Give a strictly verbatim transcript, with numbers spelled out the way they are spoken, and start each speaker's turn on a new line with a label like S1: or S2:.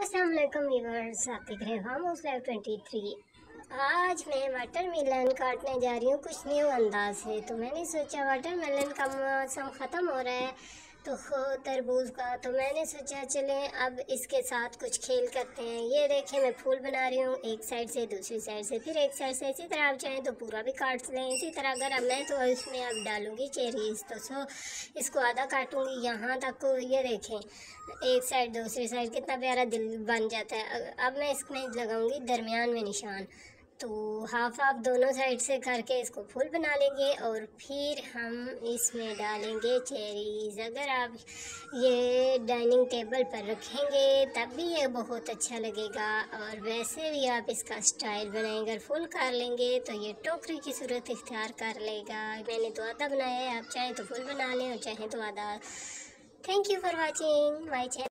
S1: अस्सलाम वालेकुम व्यूअर्स, आप देख रहे हैं farm house live twenty three. आज मैं वाटरमेलन काटने जा रही हूँ कुछ न्यू अंदाज से। तो मैंने सोचा वाटरमेलन का मौसम ख़त्म हो रहा है तो तरबूज का, तो मैंने सोचा चलें अब इसके साथ कुछ खेल करते हैं। ये देखें मैं फूल बना रही हूँ, एक साइड से दूसरी साइड से फिर एक साइड से। इसी तरह आप चाहें तो पूरा भी काट लें। इसी तरह अगर अब मैं तो इसमें अब डालूँगी चेरीज़, तो सो इसको आधा काटूँगी यहाँ तक। ये देखें एक साइड दूसरी साइड कितना प्यारा दिल बन जाता है। अब मैं इसमें लगाऊंगी दरमियान में निशान, तो हाफ हाफ दोनों साइड से करके इसको फूल बना लेंगे और फिर हम इसमें डालेंगे चेरीज़। अगर आप ये डाइनिंग टेबल पर रखेंगे तब भी ये बहुत अच्छा लगेगा, और वैसे भी आप इसका स्टाइल बनाएंगे। अगर फुल कर लेंगे तो ये टोकरी की सूरत इख्तियार कर लेगा। मैंने तो आधा बनाया है, आप चाहें तो फुल बना लें और चाहें तो आधा। Thank you for watching my channel.